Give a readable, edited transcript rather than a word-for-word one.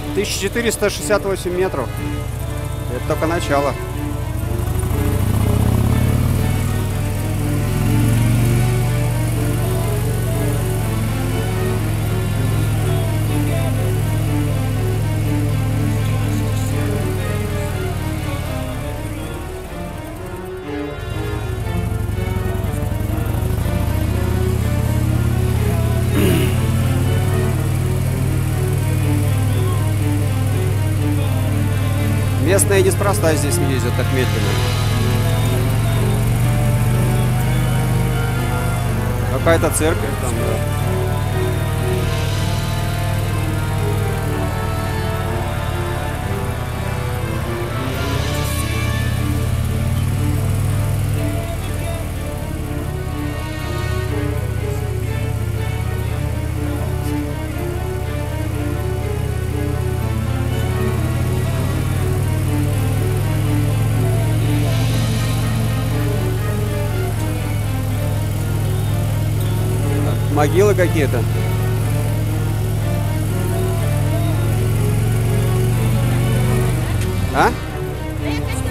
1468 метров. Это только начало. Местные неспроста здесь не ездят так медленно. Какая-то церковь там, да. Могилы какие-то. А?